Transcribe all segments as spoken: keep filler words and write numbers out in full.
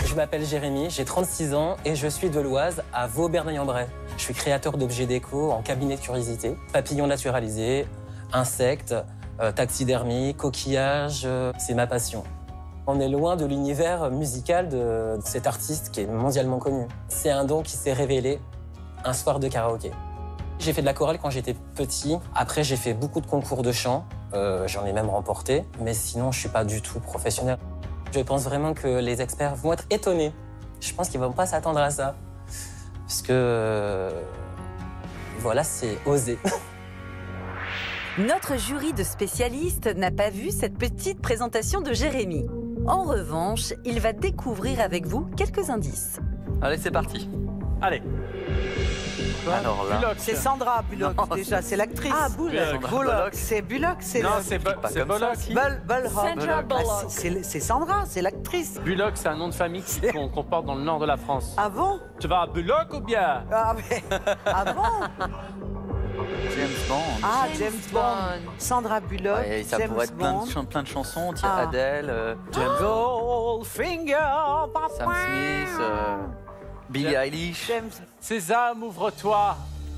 Je m'appelle Jérémy, j'ai trente-six ans et je suis de l'Oise, à Vaux-Bernay-en-Bray. Je suis créateur d'objets déco en cabinet de curiosité, papillons naturalisés, insectes, euh, taxidermie, coquillages, euh, c'est ma passion. On est loin de l'univers musical de cet artiste qui est mondialement connu. C'est un don qui s'est révélé un soir de karaoké. J'ai fait de la chorale quand j'étais petit. Après, j'ai fait beaucoup de concours de chant. Euh, J'en ai même remporté. Mais sinon, je ne suis pas du tout professionnel. Je pense vraiment que les experts vont être étonnés. Je pense qu'ils ne vont pas s'attendre à ça. Parce que... Euh, voilà, c'est osé. Notre jury de spécialistes n'a pas vu cette petite présentation de Jérémy. En revanche, il va découvrir avec vous quelques indices. Allez, c'est parti. Allez. Alors là... C'est Sandra Bullock, Non, déjà, c'est l'actrice. Ah, Bullock. Bullock, c'est Bullock, c'est... Non, le- c'est Bo- pas c'est comme Bullock. ça, si. Bull, Bull, Sandra Ah, Bullock. c'est- c'est c'est Sandra, c'est l'actrice. Bullock, c'est un nom de famille qu'on qu'on porte dans le nord de la France. Ah bon? Tu vas à Bullock ou bien? Ah, mais... ah bon? James Bond. Ah, James James, Bond. Bond. Sandra Bullock, Ouais, ça James pourrait être plein Bond. de, chan- plein de chansons. Tiens, Ah. Adele, euh, James Goldfinger. Sam Smith, euh, Billie James- Eilish. James... Sésame, ouvre-toi.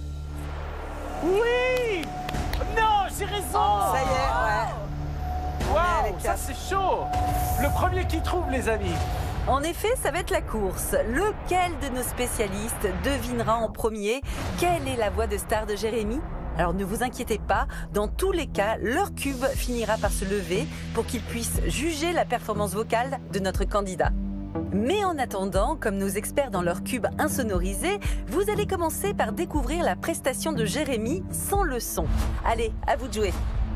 Oui. Non, j'ai raison. Ça y est, ouais. Waouh, les ça quatre. c'est chaud. Le premier qui trouve, les amis. En effet, ça va être la course. Lequel de nos spécialistes devinera en premier quelle est la voix de star de Jérémy? Alors ne vous inquiétez pas, dans tous les cas, leur cube finira par se lever pour qu'ils puissent juger la performance vocale de notre candidat. Mais en attendant, comme nos experts dans leur cube insonorisé, vous allez commencer par découvrir la prestation de Jérémy sans le son. Allez, à vous de jouer.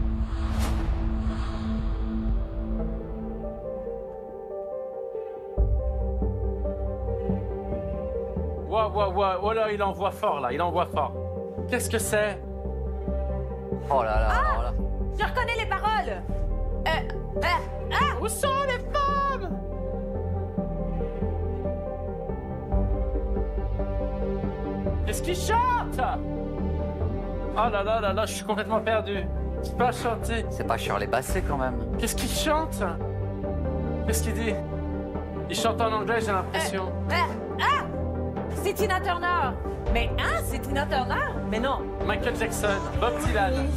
Waouh, waouh, waouh. Oh là, il envoie fort là, il envoie fort. Qu'est-ce que c'est? Oh là là, alors là. Je reconnais les paroles. Où sont les femmes? Qu'est-ce qu'il chante? Oh là là là là, je suis complètement perdu. Je peux pas chanter. C'est pas Shirley Bassey quand même. Qu'est-ce qu'il chante? Qu'est-ce qu'il dit? Il chante en anglais, j'ai l'impression. C'est Tina Turner. Mais hein, c'est Tina Turner? Mais non. Michael Jackson, Bob Dylan.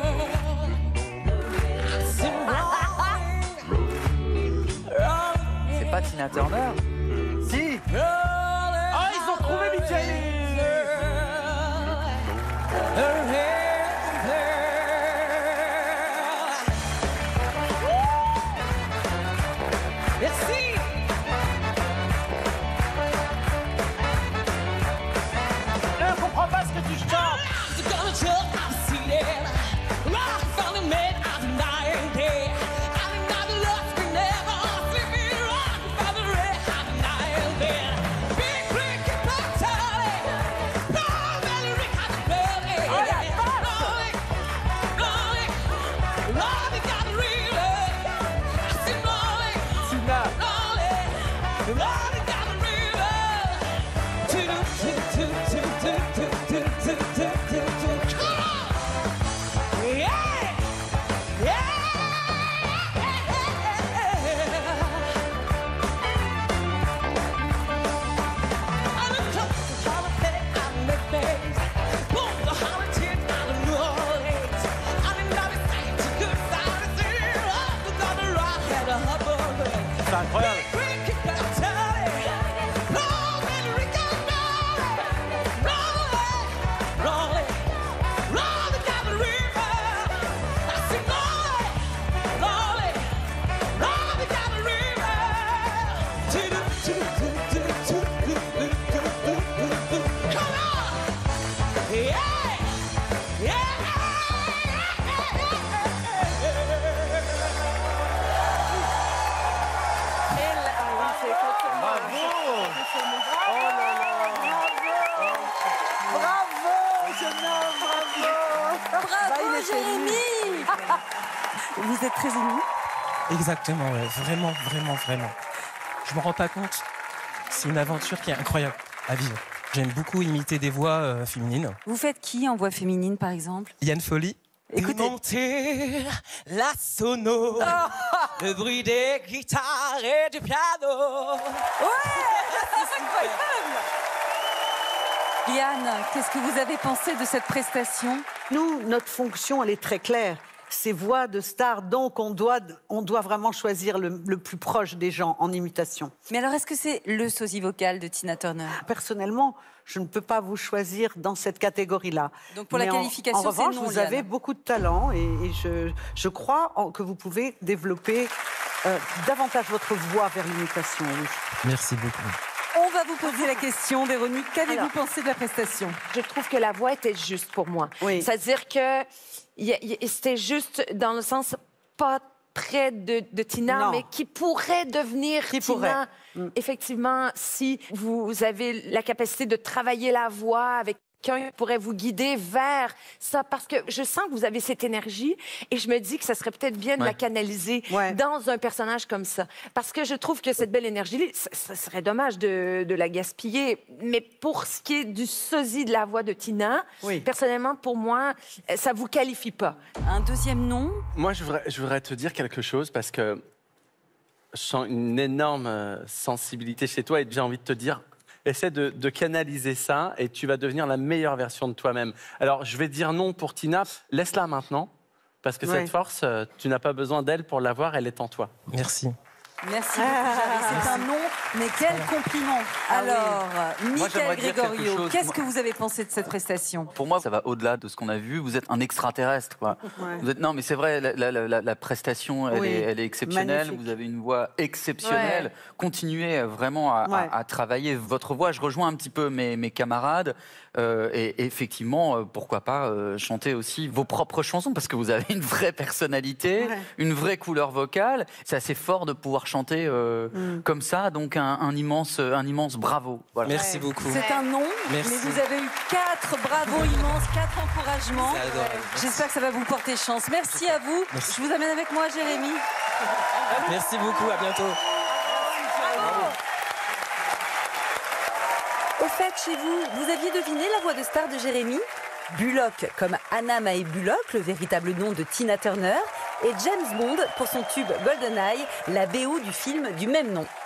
C'est pas Tina Turner? Si. Ah, ils ont trouvé Michael. Merci. Je comprends pas ce que tu chantes. Tina. C'est incroyable. Bravo, jeune homme, bravo. Bravo, Bah, il est Jérémy. Vous êtes très ému? Exactement, ouais. Vraiment, vraiment, vraiment. Je me rends pas compte. C'est une aventure qui est incroyable à vivre. J'aime beaucoup imiter des voix euh, féminines. Vous faites qui en voix féminine, par exemple? Yann Folly. Écoutez. Monter la sono, le bruit des guitares et du piano. Ouais. Liane, qu'est-ce que vous avez pensé de cette prestation? Nous, notre fonction, elle est très claire. C'est voix de star, donc on doit, on doit vraiment choisir le, le plus proche des gens en imitation. Mais alors, est-ce que c'est le sosie vocal de Tina Turner? Personnellement, je ne peux pas vous choisir dans cette catégorie-là. Donc pour la Mais en- qualification, en, c'est revanche, non, vous Liane. avez beaucoup de talent et, et je, je crois en- que vous pouvez développer euh, davantage votre voix vers l'imitation. Oui. Merci beaucoup. On va vous poser la question, Véronique. Qu'avez-vous Alors. pensé de la prestation? Je trouve que la voix était juste pour moi. Oui. C'est-à-dire que y a- y a- c'était juste dans le sens pas près de, de Tina, Non. mais qui pourrait devenir Qui Tina. pourrait. Mm. Effectivement, si vous avez la capacité de travailler la voix avec quelqu'un qui pourrait vous guider vers ça, parce que je sens que vous avez cette énergie et je me dis que ça serait peut-être bien de Ouais. la canaliser Ouais. dans un personnage comme ça. Parce que je trouve que cette belle énergie, ça, ça serait dommage de, de la gaspiller. Mais pour ce qui est du sosie de la voix de Tina, Oui. personnellement, pour moi, ça vous qualifie pas. Un deuxième nom? Moi, je voudrais, je voudrais te dire quelque chose parce que je sens une énorme euh, sensibilité chez toi et j'ai envie de te dire, essaie de, de canaliser ça et tu vas devenir la meilleure version de toi-même. Alors, je vais dire non pour Tina. Laisse-la maintenant parce que Ouais. cette force, euh, tu n'as pas besoin d'elle pour l'avoir, elle est en toi. Merci. Merci beaucoup, Jarry. C'est un nom, mais quel compliment. Alors, Moi, j'aimerais Michael dire quelque Gregorio, chose. qu'est-ce Moi- que vous avez pensé de cette prestation? Pour moi, ça va au-delà de ce qu'on a vu. Vous êtes un extraterrestre, quoi. Ouais. Vous êtes... Non, mais c'est vrai, la, la- la- la prestation, elle, Oui. est, elle est exceptionnelle. Magnifique. Vous avez une voix exceptionnelle. Ouais. Continuez vraiment à, à- Ouais. à travailler votre voix. Je rejoins un petit peu mes, mes camarades. Euh, et, et effectivement, euh, pourquoi pas euh, chanter aussi vos propres chansons, parce que vous avez une vraie personnalité, Ouais. une vraie couleur vocale. C'est assez fort de pouvoir chanter euh, Mm. comme ça. Donc, un, un immense, un immense bravo. Voilà. Merci beaucoup. C'est un nom, Merci. mais vous avez eu quatre bravos immenses, quatre encouragements. C'est adorable. J'espère que ça va vous porter chance. Merci à vous. Merci. Je vous amène avec moi, Jérémy. Merci beaucoup, à bientôt. Au fait, chez vous, vous aviez deviné la voix de star de Jérémy? Bullock, comme Anna Mae Bullock, le véritable nom de Tina Turner, et James Bond pour son tube GoldenEye, la B O du film du même nom.